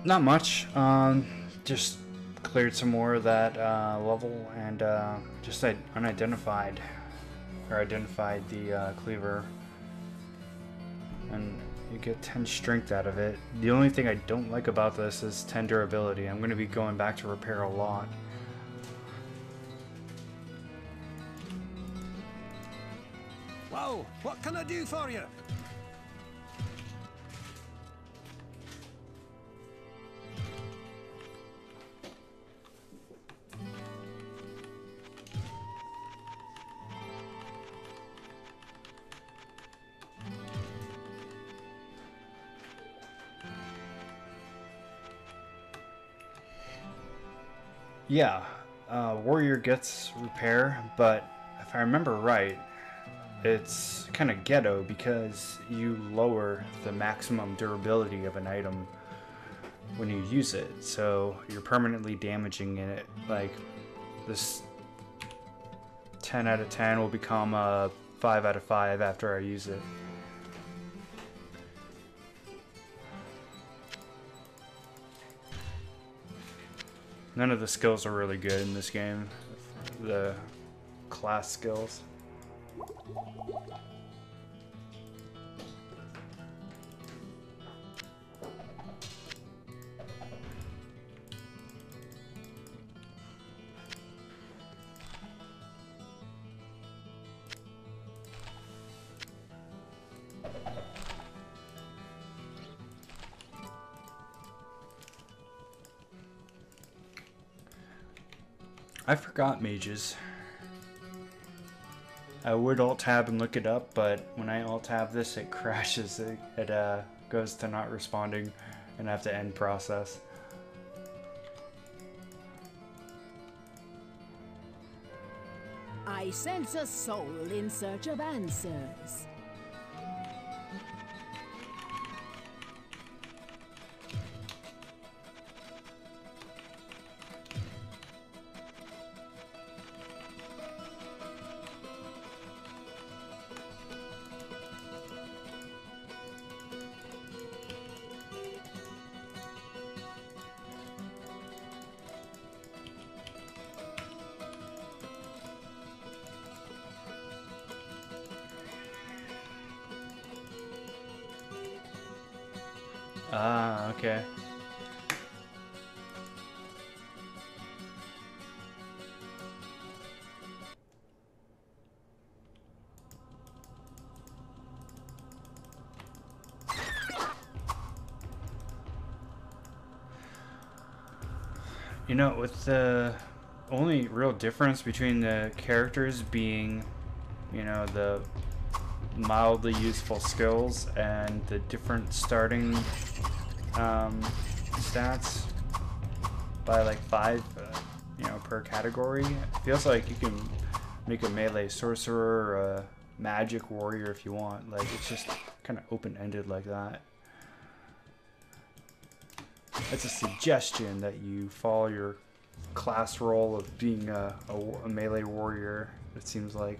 Not much. Just cleared some more of that level and just unidentified or identified the cleaver, and you get 10 strength out of it. The only thing I don't like about this is 10 durability. I'm going to be going back to repair a lot. Whoa, what can I do for you? Yeah, warrior gets repair, but if I remember right, it's kind of ghetto because you lower the maximum durability of an item when you use it, so you're permanently damaging it. Like, this 10 out of 10 will become a 5 out of 5 after I use it. None of the skills are really good in this game, the class skills. I forgot mages. I would alt tab and look it up, but when I alt tab this, it crashes. It goes to not responding, and I have to end process. I sense a soul in search of answers. Ah, okay. You know, with the only real difference between the characters being, you know, the mildly useful skills and the different starting stats by like 5, you know, per category. It feels like you can make a melee sorcerer or a magic warrior if you want. Like, it's just kind of open-ended like that. It's a suggestion that you follow your class role of being a melee warrior, it seems like.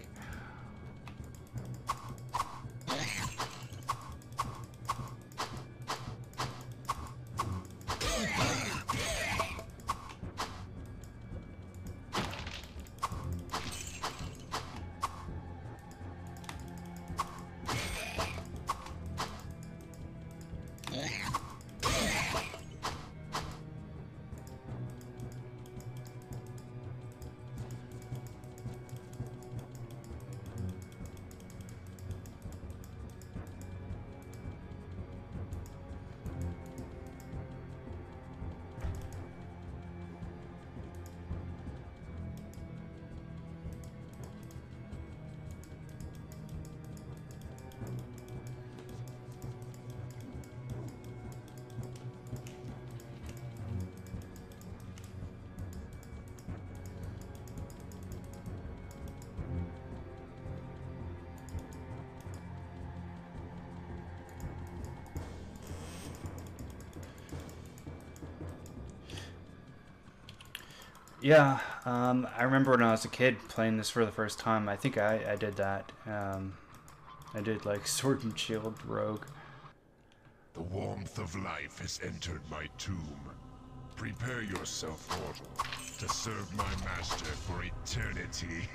Yeah, I remember when I was a kid playing this for the first time. I think I did that. I did like Sword and Shield Rogue. The warmth of life has entered my tomb. Prepare yourself, mortal, to serve my master for eternity.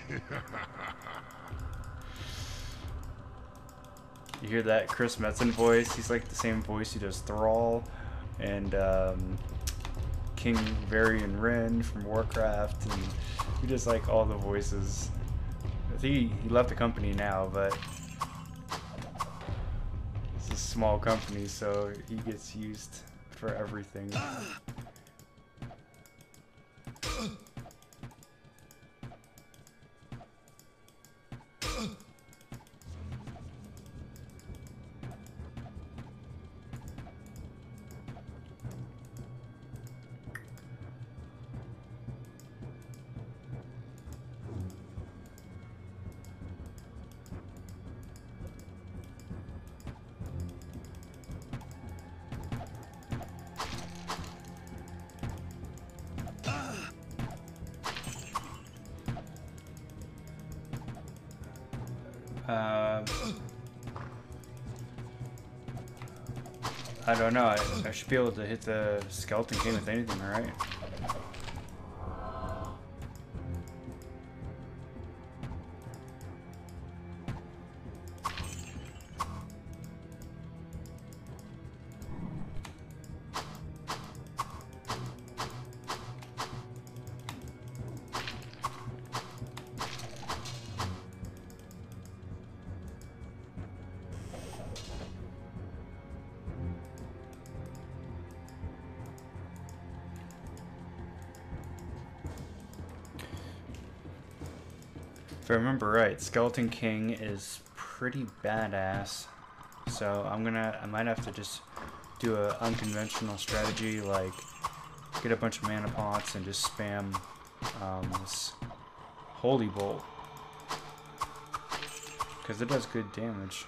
You hear that Chris Metzen voice? He's like the same voice he does Thrall and King Varian Wrynn from Warcraft, and he does like all the voices. I think he left the company now, but it's a small company, so he gets used for everything. I don't know. I should be able to hit the Skeleton King with anything, right? If I remember right, Skeleton King is pretty badass. So I might have to just do an unconventional strategy, like get a bunch of mana pots and just spam this Holy Bolt, because it does good damage.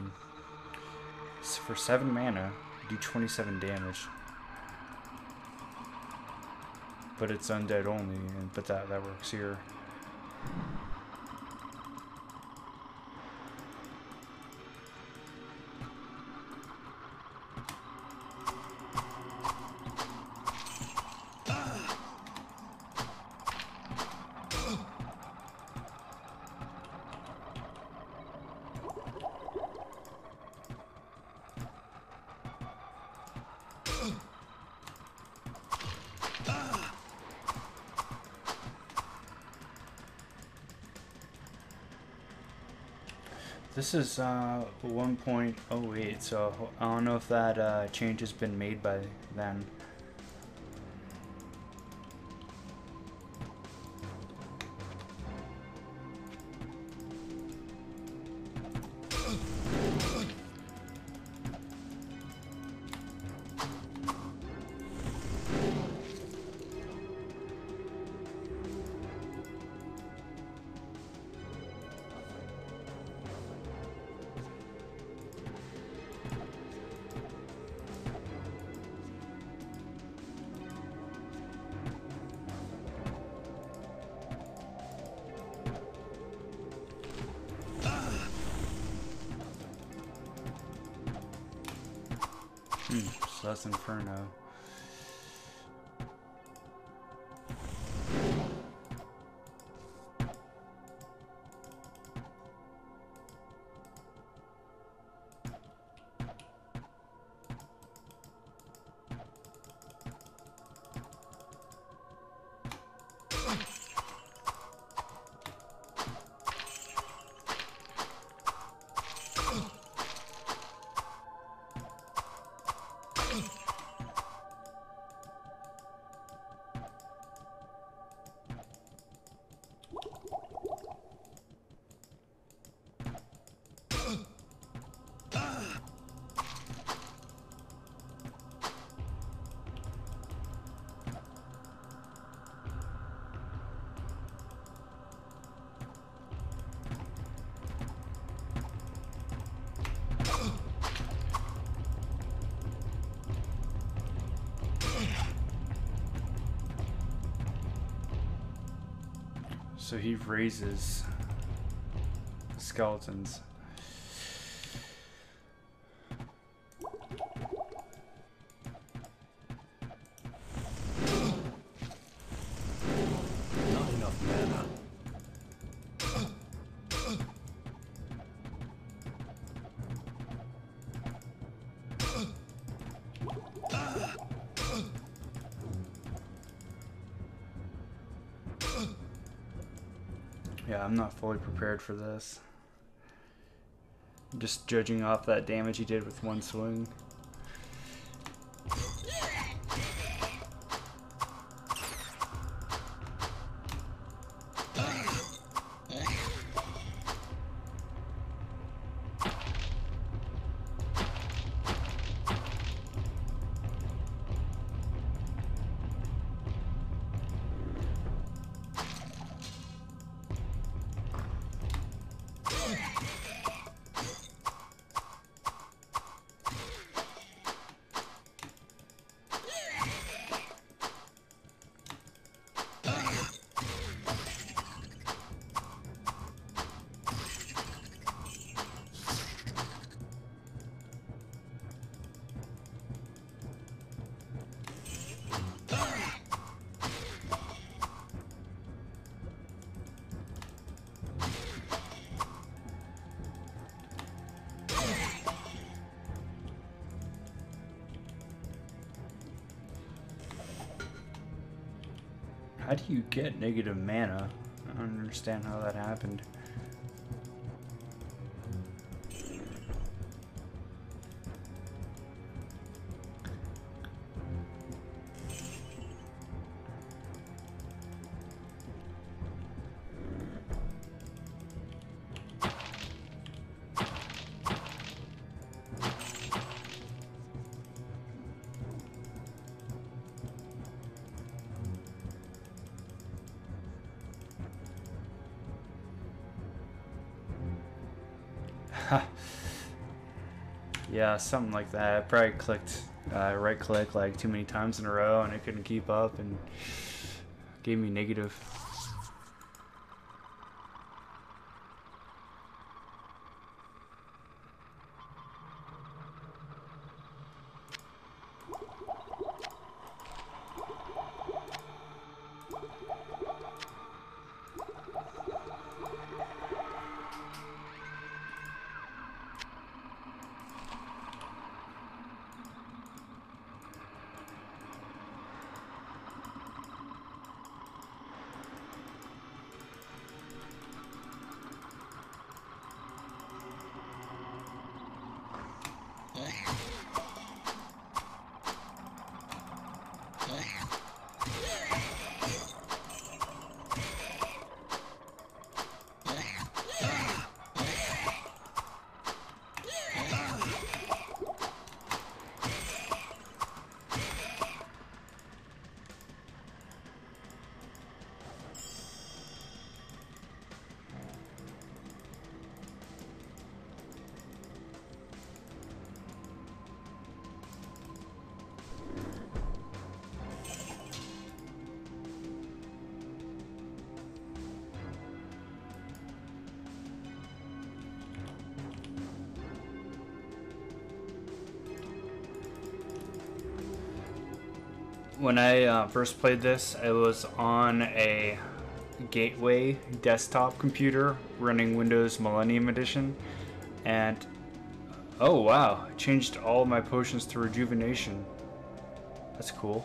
For 7 mana, you do 27 damage. But it's undead only, but that works here. This is 1.08, so I don't know if that change has been made by then. So that's Inferno. So he raises skeletons. Yeah, I'm not fully prepared for this. Just judging off that damage he did with one swing. How do you get negative mana? I don't understand how that happened. Yeah, something like that. I probably clicked right click like too many times in a row and I couldn't keep up and gave me negative. When I first played this, I was on a Gateway desktop computer running Windows Millennium Edition, and oh wow, I changed all my potions to rejuvenation. That's cool.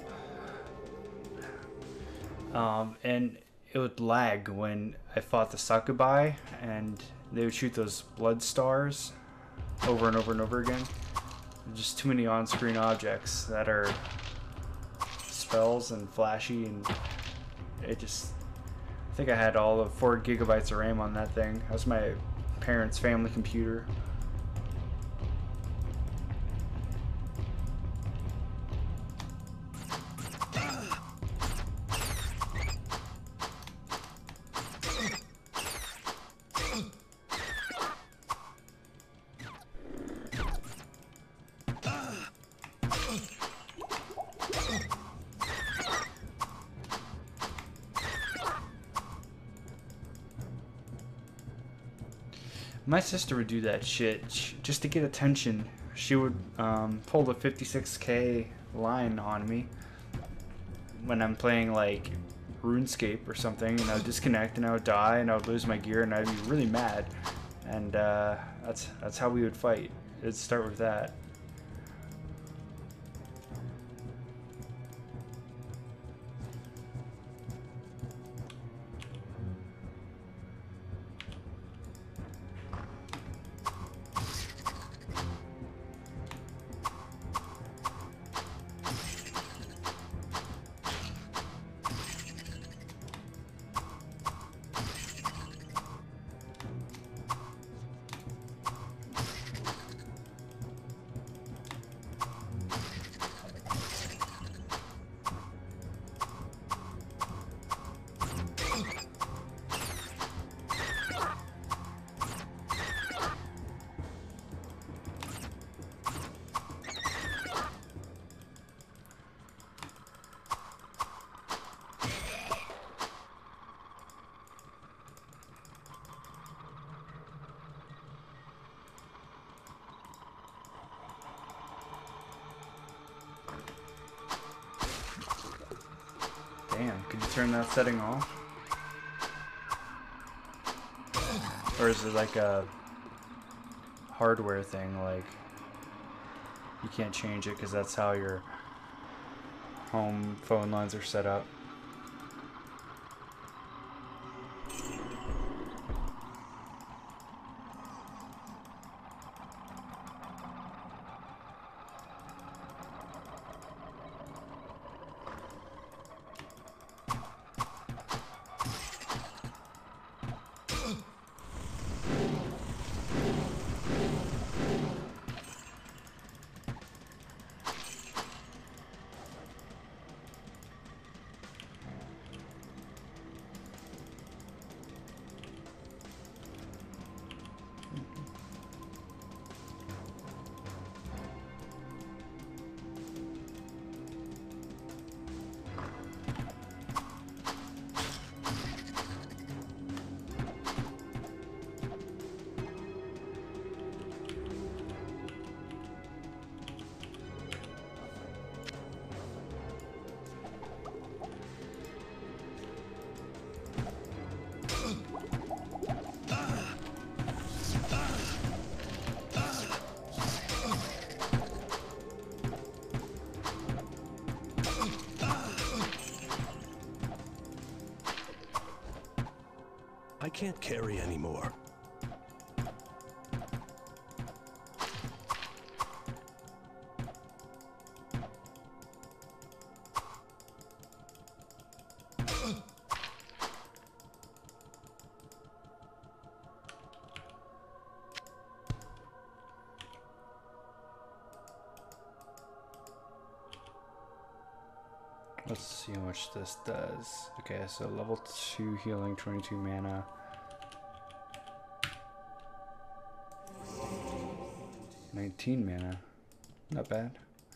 And it would lag when I fought the Succubi, and they would shoot those blood stars over and over and over again. Just too many on-screen objects that are spells and flashy, and it just, I think I had all of 4 gigabytes of RAM on that thing. That was my parents' family computer. My sister would do that shit just to get attention. She would pull the 56k line on me when I'm playing like RuneScape or something, and I would disconnect and I would die and I would lose my gear and I'd be really mad. And that's how we would fight. It'd start with that. Could you turn that setting off? Or is it like a hardware thing, like you can't change it because that's how your home phone lines are set up? I can't carry anymore. Let's see how much this does. Okay, so level 2 healing, 22 mana. $19 mana. Not bad.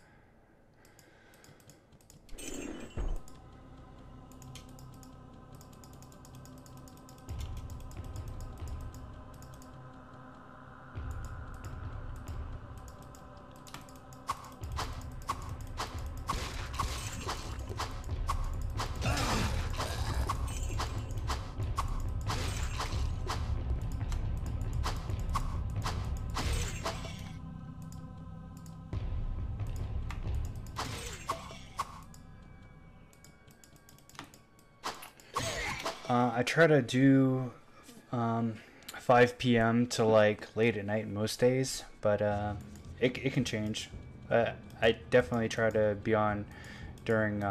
I try to do 5 p.m. to like late at night most days, but it can change. I definitely try to be on during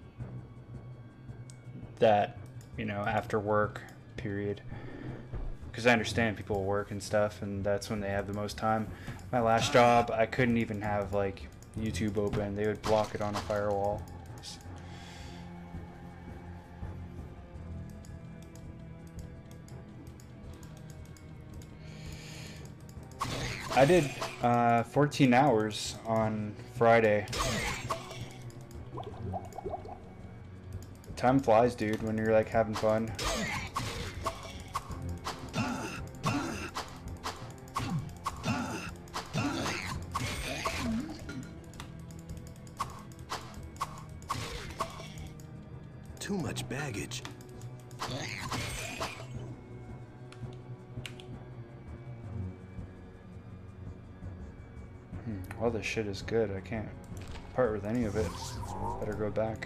that, you know, after work period, because I understand people work and stuff, and that's when they have the most time. My last job, I couldn't even have like YouTube open. They would block it on a firewall. I did 14 hours on Friday. Time flies, dude, when you're like having fun. Too much baggage. All this shit is good. I can't part with any of it. Better go back.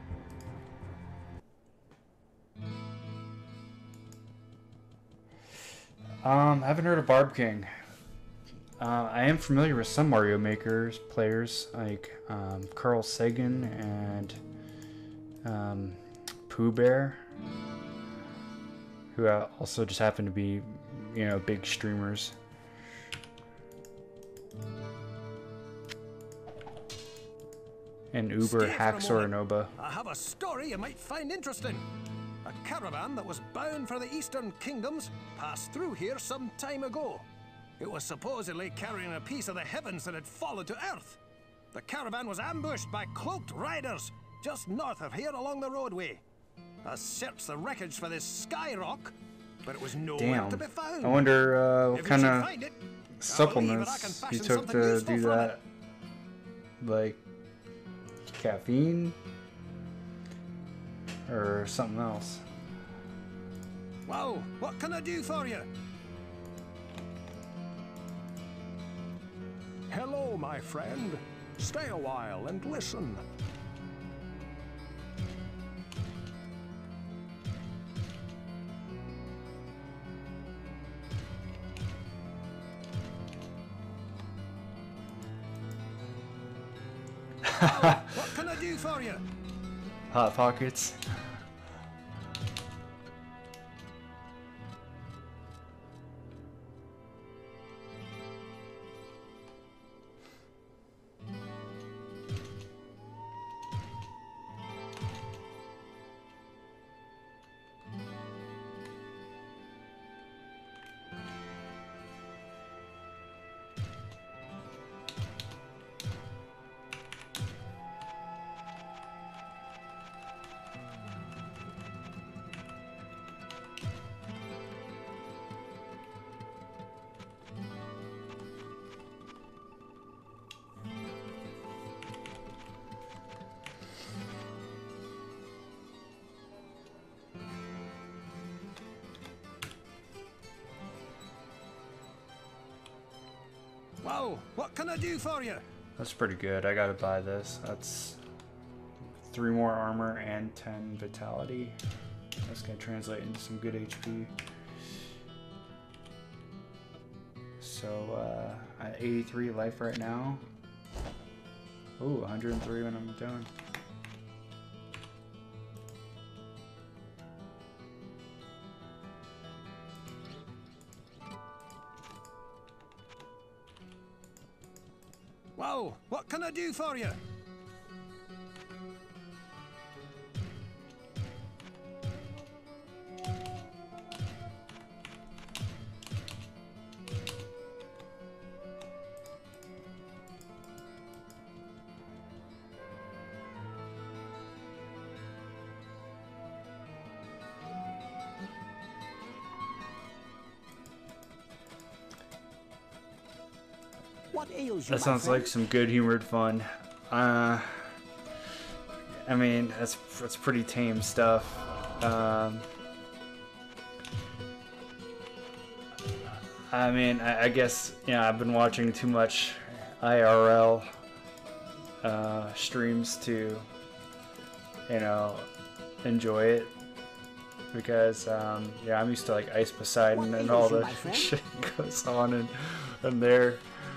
I haven't heard of Barb King. I am familiar with some Mario Makers players like Carl Sagan and Pooh Bear, who also just happen to be, you know, big streamers. And Uber Haxor Nova. I have a story you might find interesting. A caravan that was bound for the Eastern Kingdoms passed through here some time ago. It was supposedly carrying a piece of the heavens that had fallen to earth. The caravan was ambushed by cloaked riders just north of here along the roadway. I searched the wreckage for this sky rock, but it was nowhere to be found. I wonder what kind of it, supplements you took to do that. Like caffeine or something else. Well, what can I do for you? Hello, my friend. Stay a while and listen. Well, what can I do for you? Hot Pockets. Well, what can I do for you? That's pretty good. I gotta buy this. That's 3 more armor and 10 vitality. That's gonna translate into some good HP. So at 83 life right now. Ooh, 103 when I'm done. Well, what can I do for you? What ails you, That my sounds friend? like some good humored fun. I mean, that's pretty tame stuff. I mean, I guess, you know, I've been watching too much IRL streams to, you know, enjoy it. Because, yeah, I'm used to like Ice Poseidon What and all ails you, the my friend? shit goes on and there.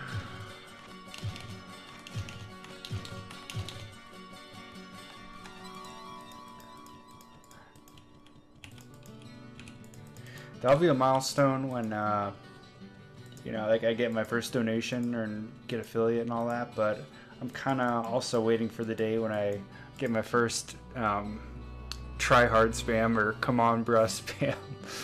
That'll be a milestone when, you know, like I get my first donation and get affiliate and all that. But I'm kind of also waiting for the day when I get my first try hard spam or come on bruh spam.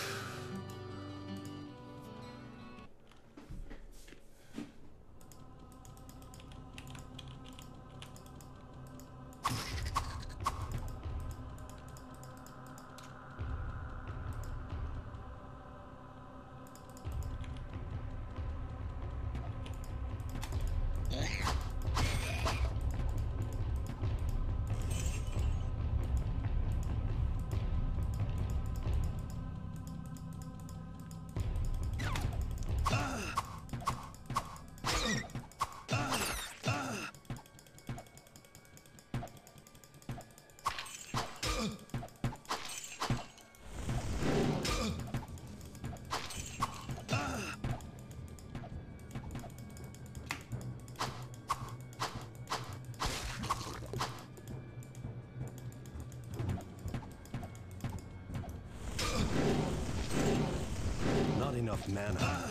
Not enough mana.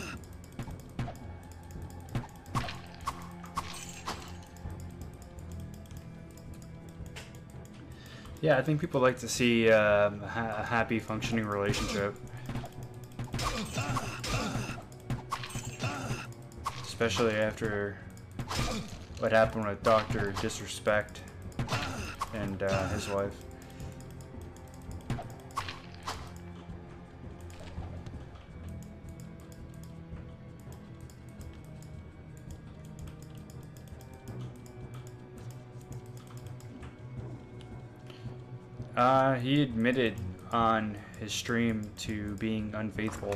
Yeah, I think people like to see a happy, functioning relationship. Especially after what happened with Dr. Disrespect and his wife. He admitted on his stream to being unfaithful.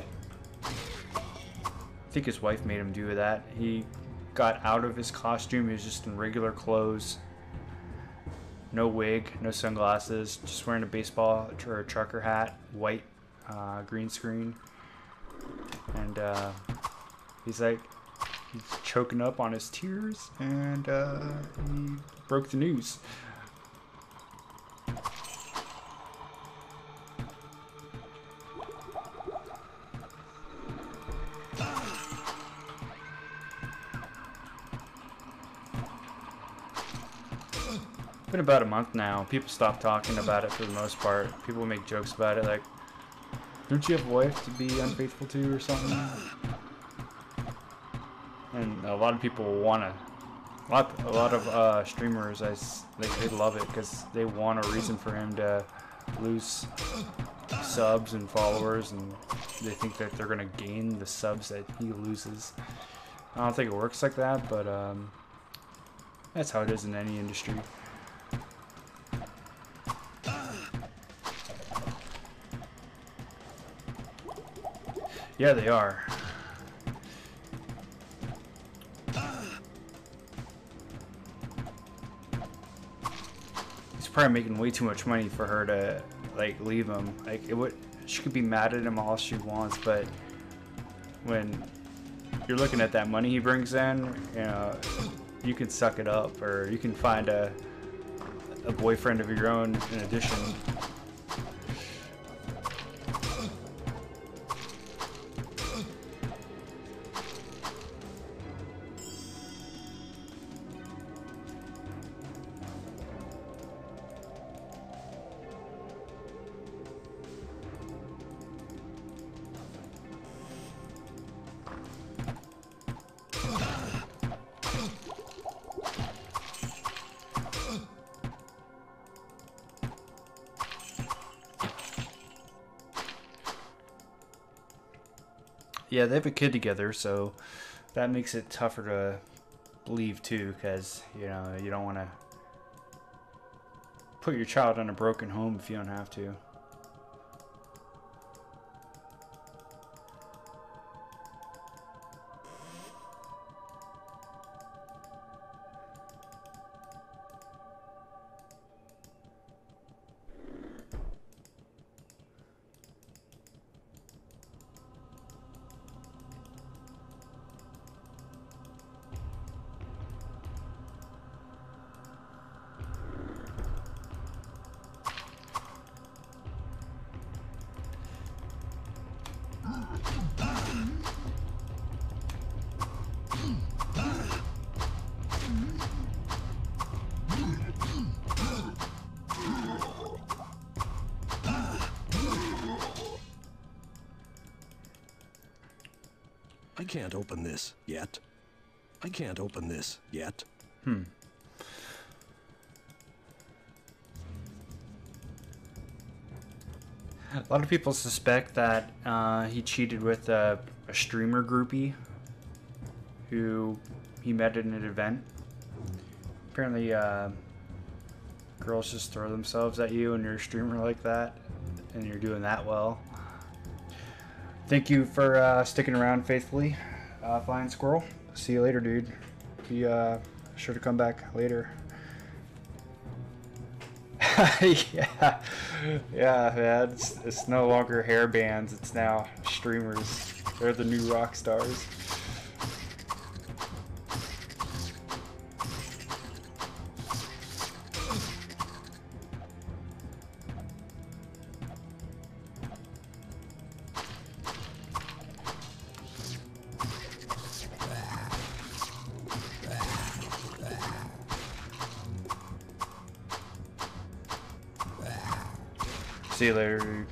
I think his wife made him do that. He got out of his costume. He was just in regular clothes. No wig, no sunglasses, just wearing a baseball or a trucker hat, white green screen. And he's like, he's choking up on his tears, and he broke the news. Been about a month now. People stopped talking about it for the most part. People make jokes about it, like, don't you have a wife to be unfaithful to or something? And a lot of people want to. A lot of streamers, they love it because they want a reason for him to lose subs and followers, and they think that they're gonna gain the subs that he loses. I don't think it works like that, but that's how it is in any industry. Yeah, they are. He's probably making way too much money for her to like leave him. Like she could be mad at him all she wants, but when you're looking at that money he brings in, you know, you can suck it up, or you can find a boyfriend of your own in addition. Yeah, they have a kid together, so that makes it tougher to leave too, because, you know, you don't want to put your child in a broken home if you don't have to. I can't open this yet. I can't open this yet. A lot of people suspect that he cheated with a streamer groupie who he met at an event. Apparently, girls just throw themselves at you and you're a streamer like that, and you're doing that well. Thank you for sticking around faithfully, Flying Squirrel. See you later, dude. Be sure to come back later. yeah, man. It's no longer hair bands. It's now streamers. They're the new rock stars. See you later, dude.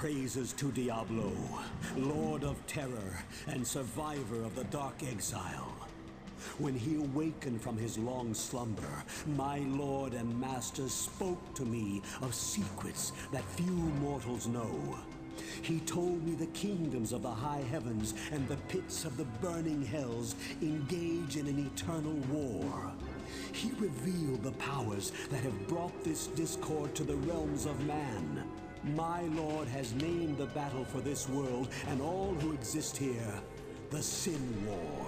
Praises to Diablo, Lord of Terror and survivor of the Dark Exile. When he awakened from his long slumber, my lord and master spoke to me of secrets that few mortals know. He told me the kingdoms of the high heavens and the pits of the burning hells engage in an eternal war. He revealed the powers that have brought this discord to the realms of man. My lord has named the battle for this world and all who exist here the Sin War.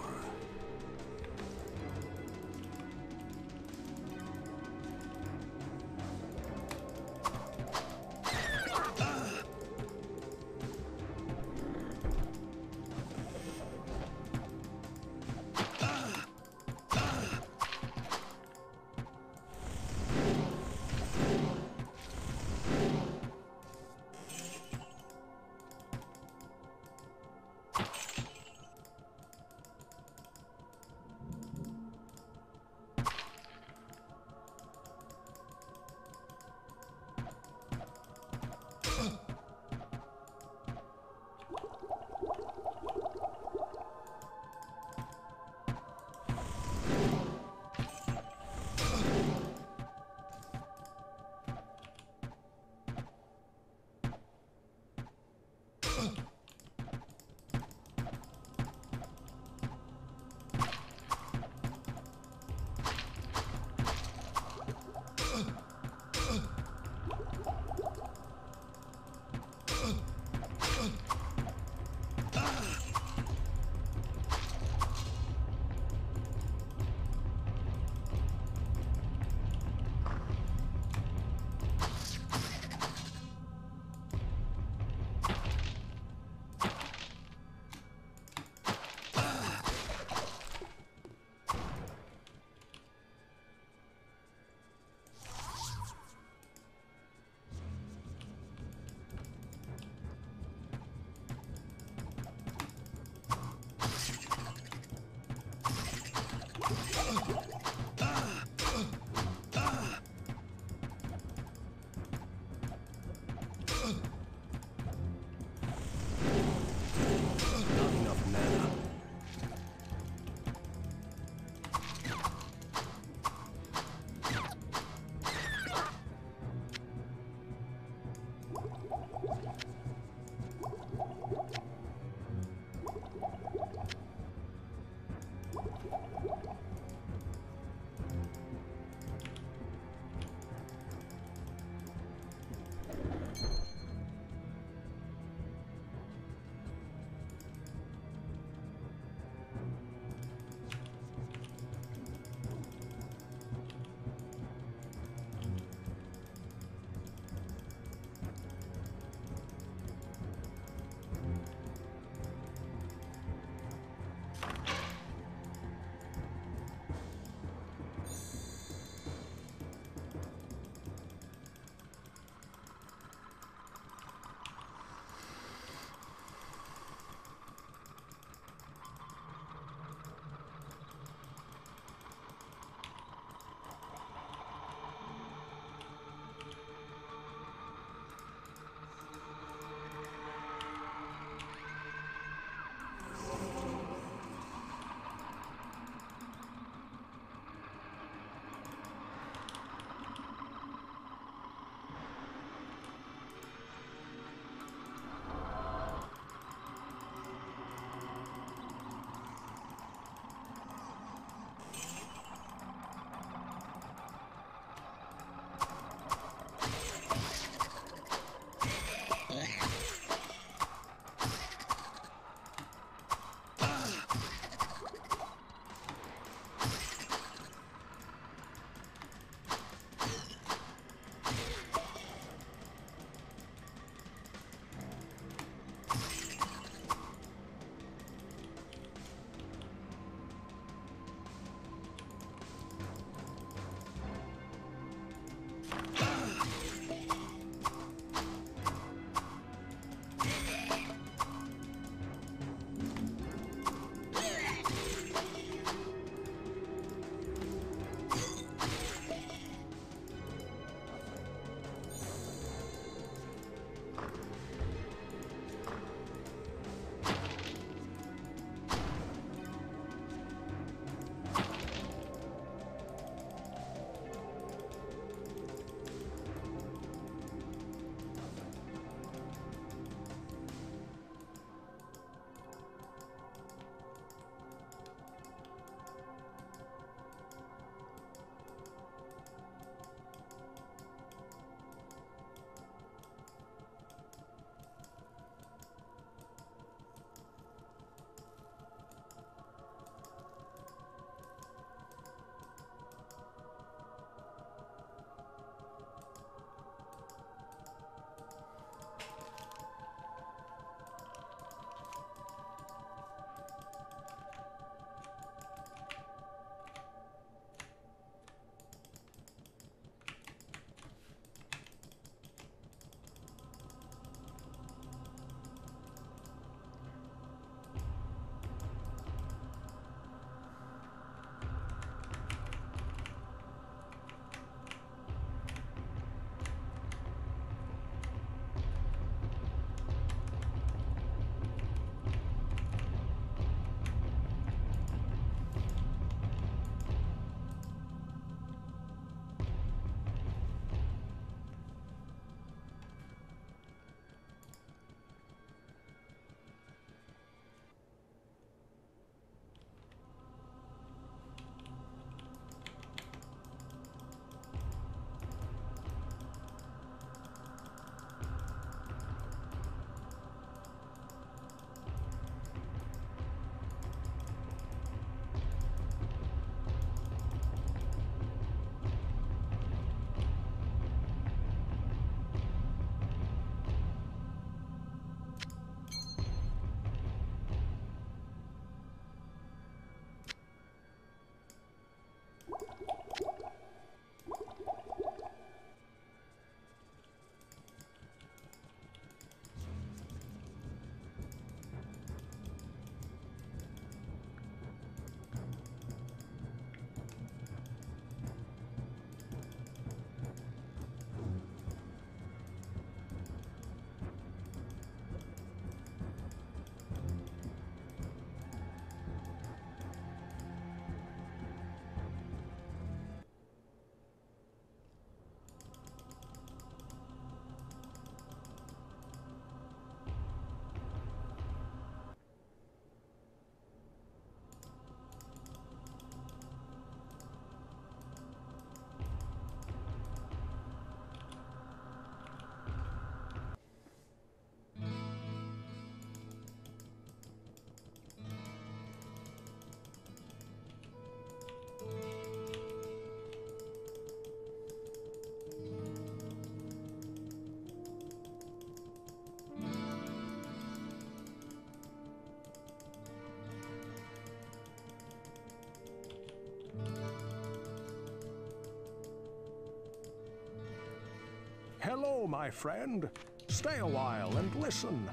Hello, my friend. Stay a while and listen.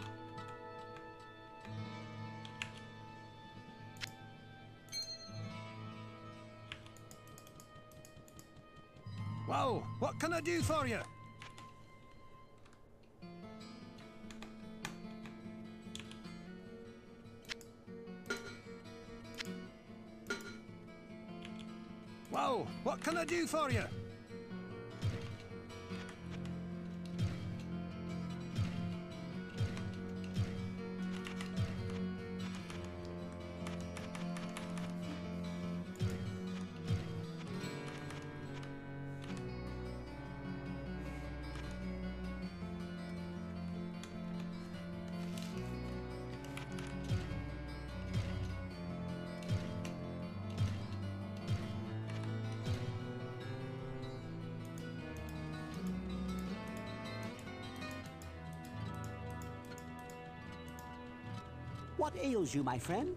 Well, what can I do for you? Well, what can I do for you? What ails you, my friend?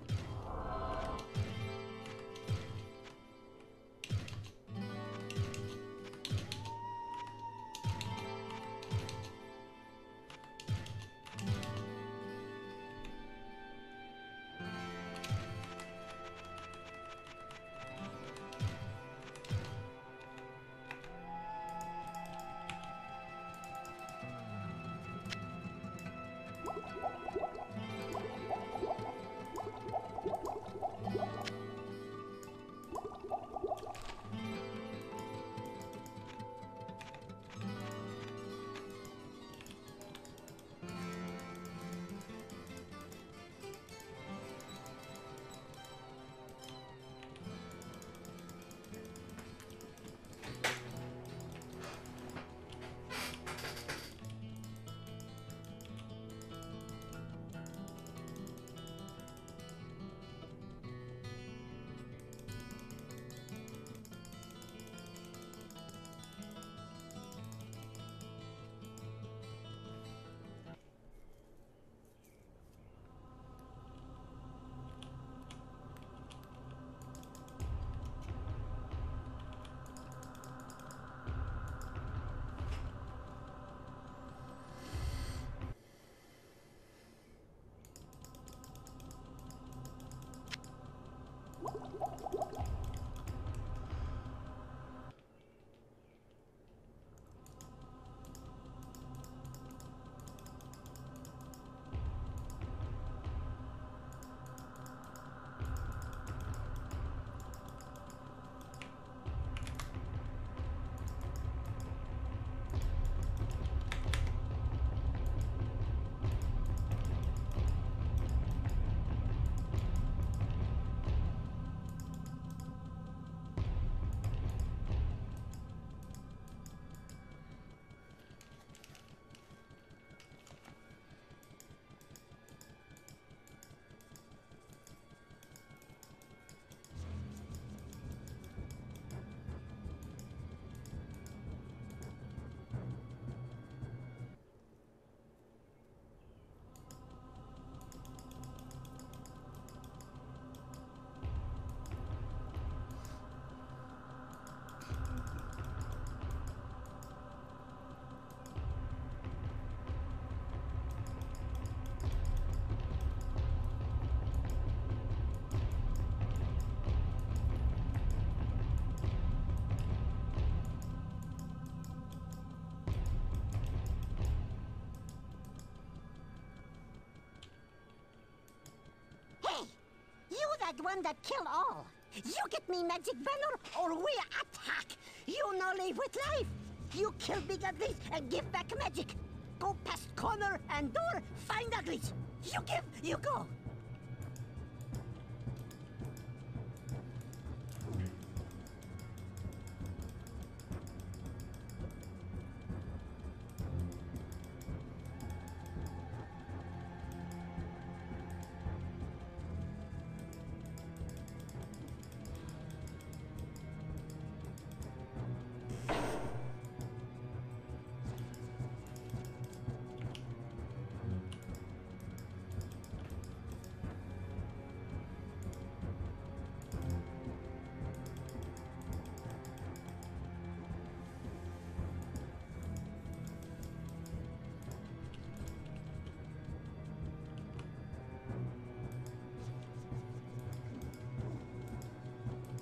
That one that kill all. You get me magic banner or we attack. You no live with life. You kill big uglies and give back magic. Go past corner and door, find uglies. You give, you go.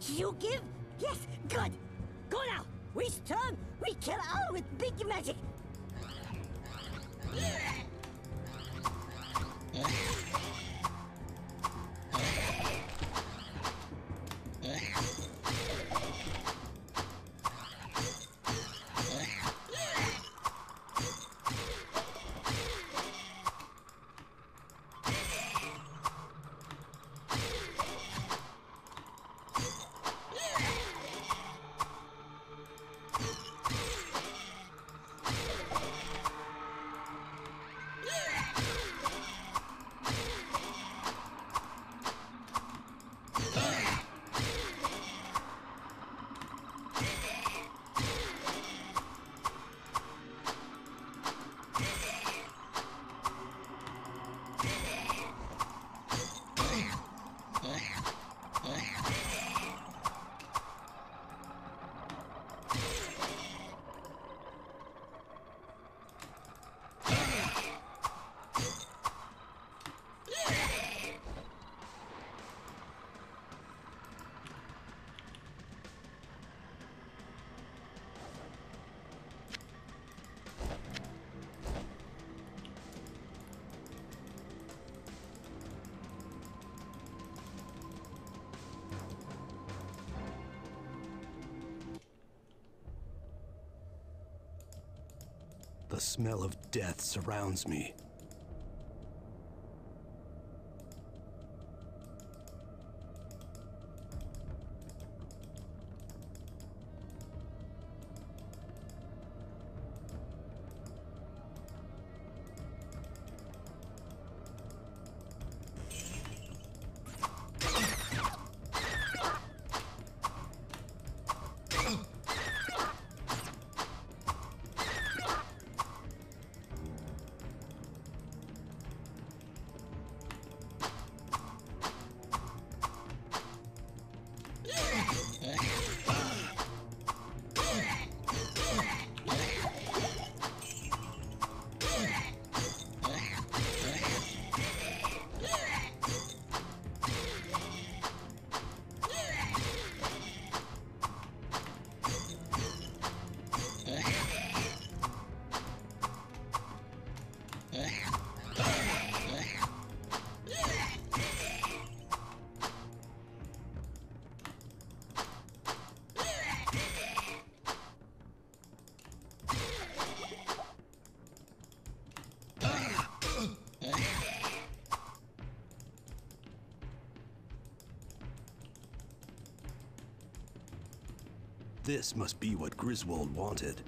You give? Yes, good. Go now. We storm. We kill all with big magic. The smell of death surrounds me. This must be what Griswold wanted.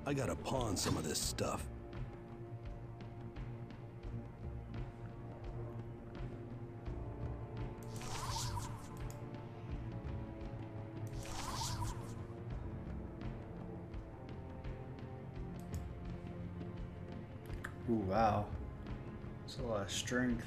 I gotta pawn some of this stuff. Ooh, wow. That's a lot of strength.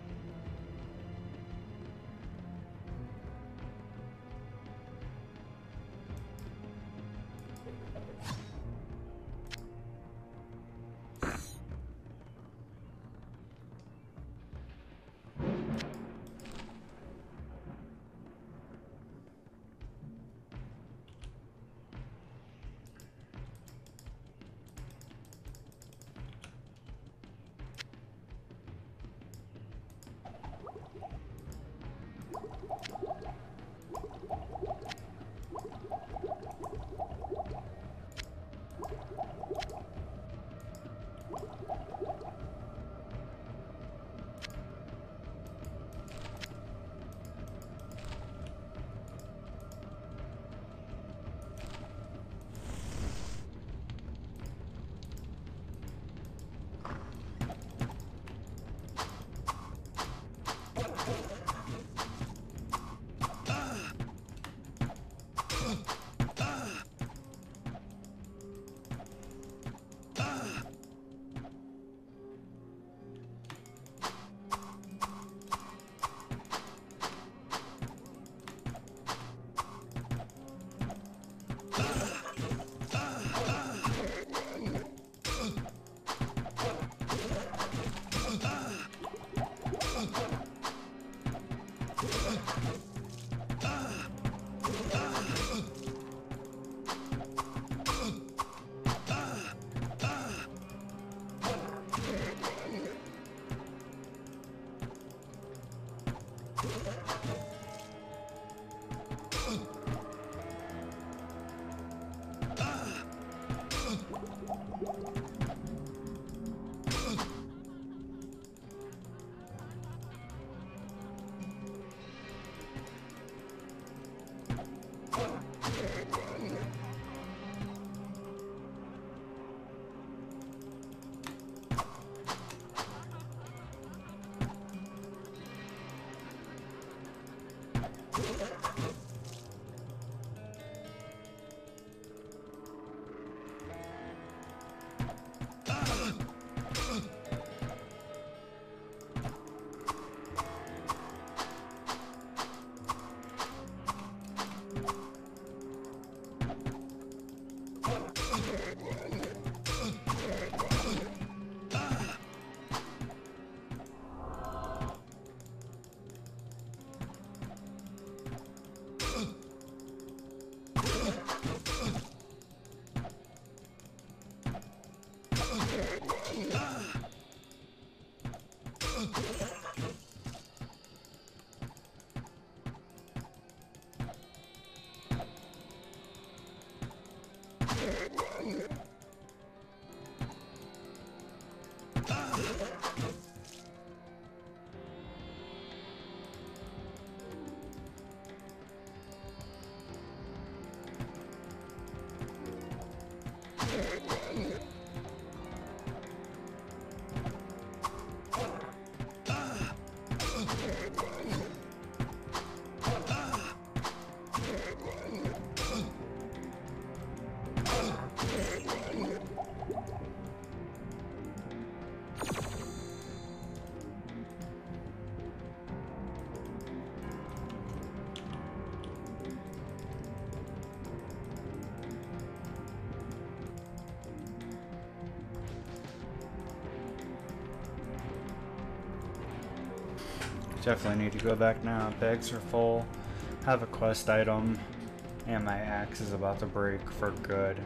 Definitely need to go back now. Bags are full. Have a quest item. And my axe is about to break for good.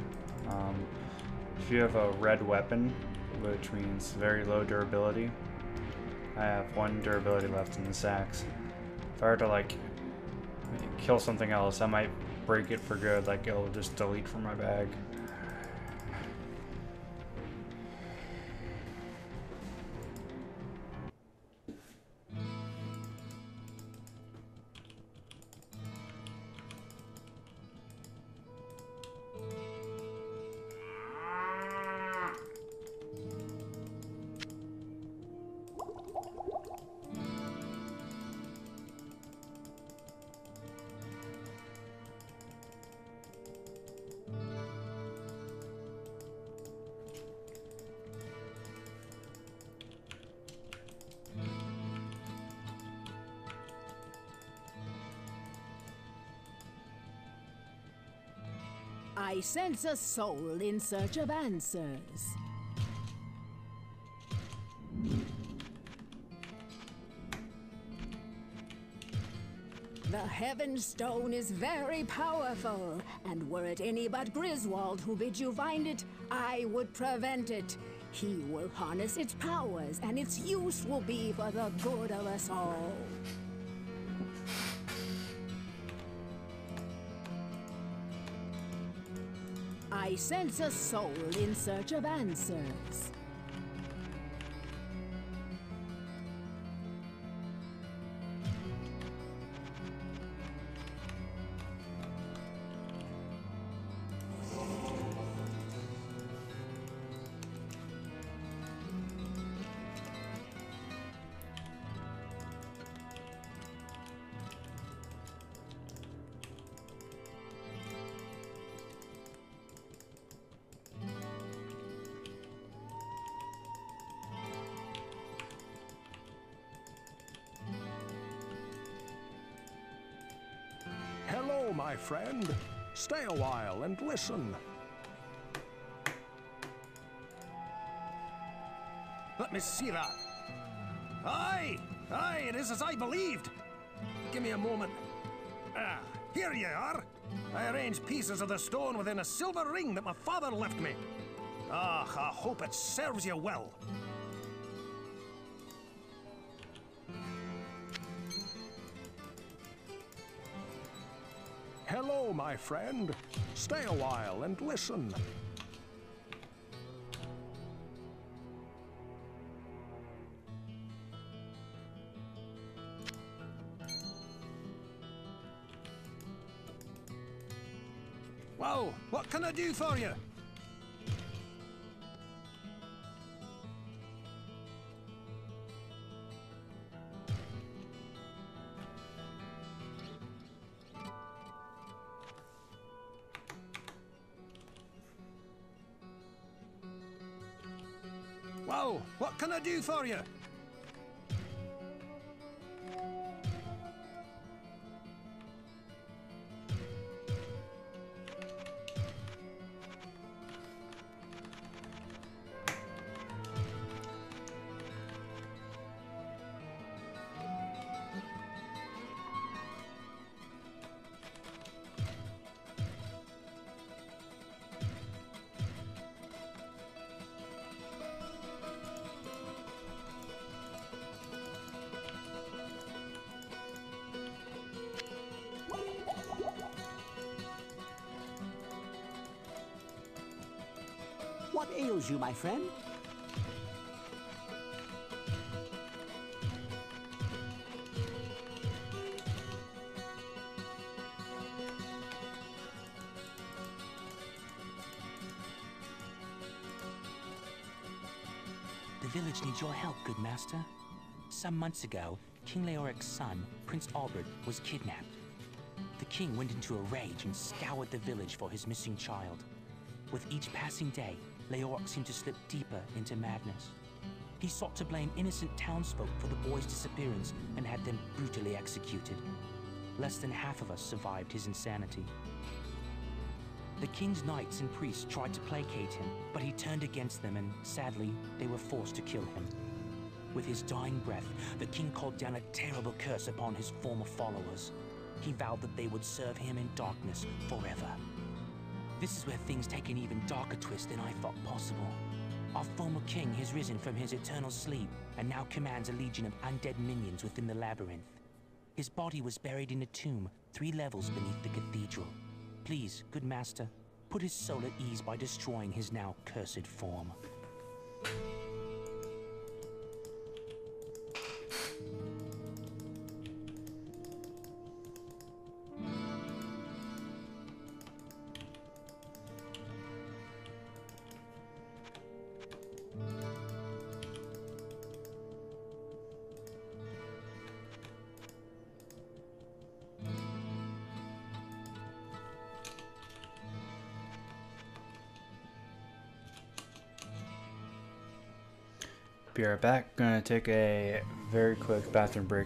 If you have a red weapon, which means very low durability, I have 1 durability left in this axe. If I were to like kill something else, I might break it for good, like it'll just delete from my bag. I sense a soul in search of answers. The Heaven Stone is very powerful, and were it any but Griswold who bids you find it, I would prevent it. He will harness its powers, and its use will be for the good of us all. I sense a soul in search of answers. Hello, my friend. Stay a while and listen. Let me see that. Aye, aye, it is as I believed. Give me a moment. Ah, here you are. I arranged pieces of the stone within a silver ring that my father left me. Ah, I hope it serves you well. Hello, my friend. Stay a while and listen. Well, what can I do for you? Well, what can I do for you? What ails you, my friend? The village needs your help, good master. Some months ago, King Leoric's son, Prince Albert, was kidnapped. The king went into a rage and scoured the village for his missing child. With each passing day, Leoric seemed to slip deeper into madness. He sought to blame innocent townsfolk for the boy's disappearance and had them brutally executed. Less than half of us survived his insanity. The king's knights and priests tried to placate him, but he turned against them and, sadly, they were forced to kill him. With his dying breath, the king called down a terrible curse upon his former followers. He vowed that they would serve him in darkness forever. This is where things take an even darker twist than I thought possible. Our former king has risen from his eternal sleep and now commands a legion of undead minions within the labyrinth. His body was buried in a tomb 3 levels beneath the cathedral. Please, good master, put his soul at ease by destroying his now cursed form. Be right back. Gonna take a very quick bathroom break.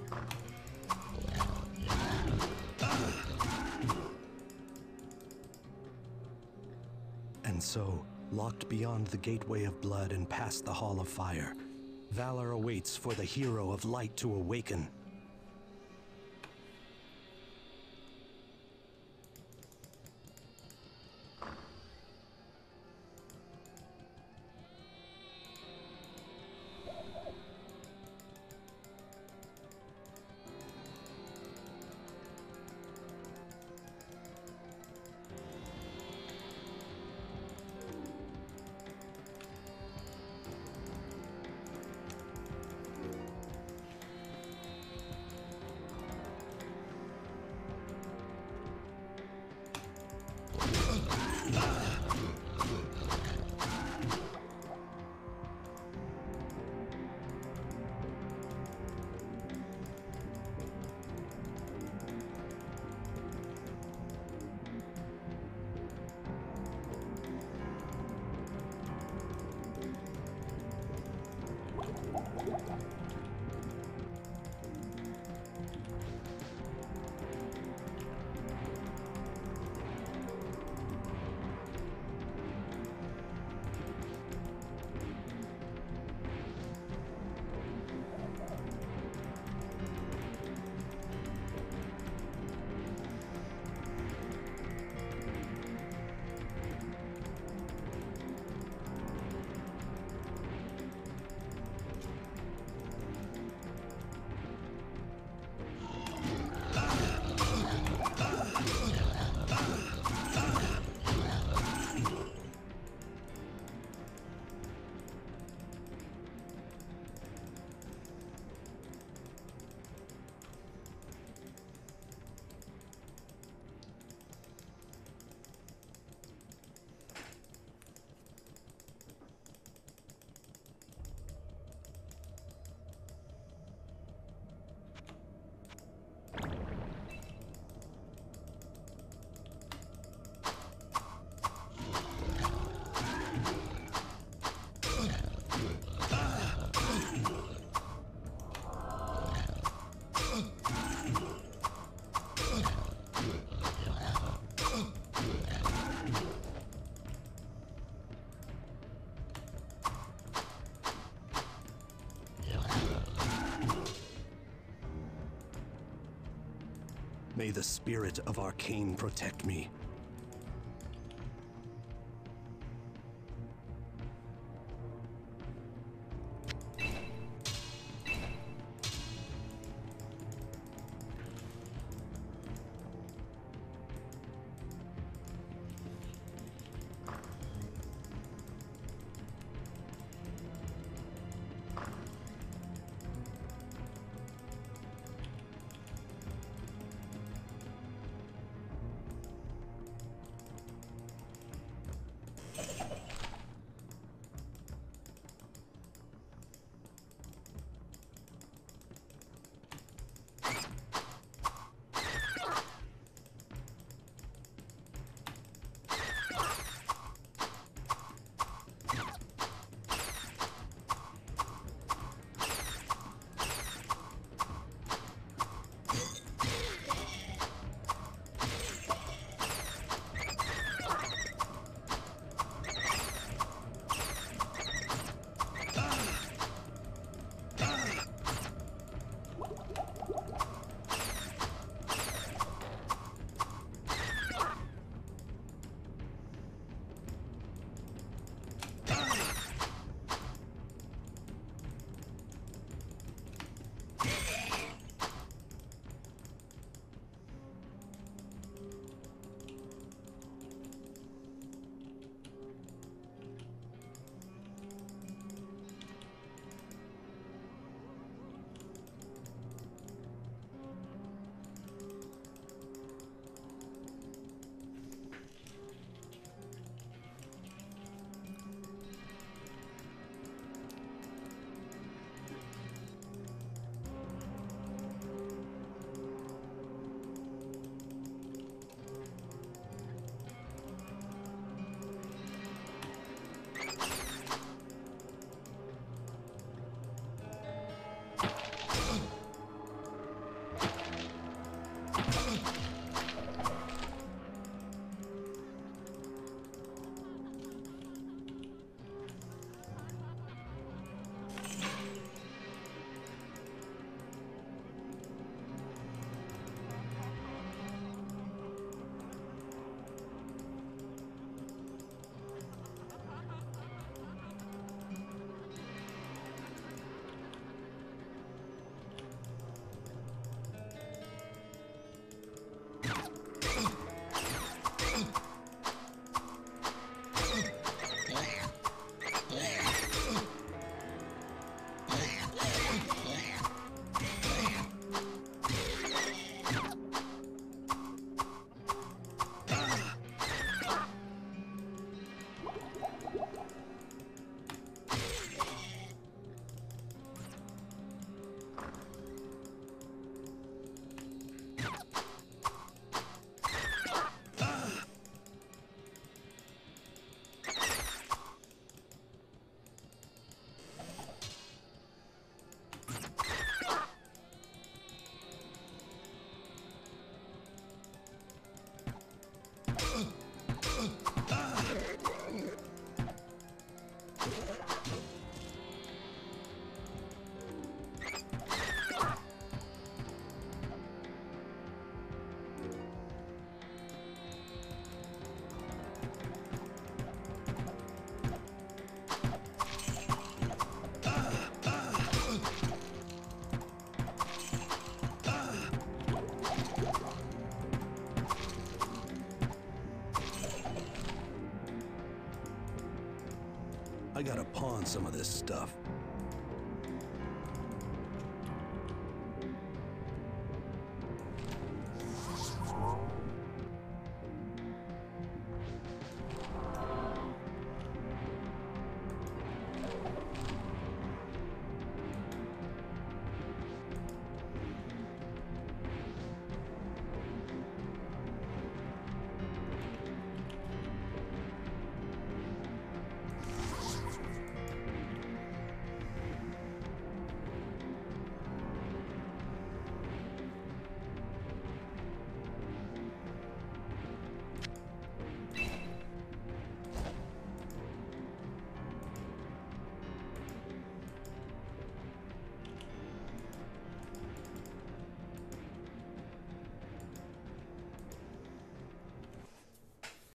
And so, locked beyond the Gateway of Blood and past the Hall of Fire, valor awaits for the hero of light to awaken. May the spirit of Arcane protect me. I gotta pawn some of this stuff.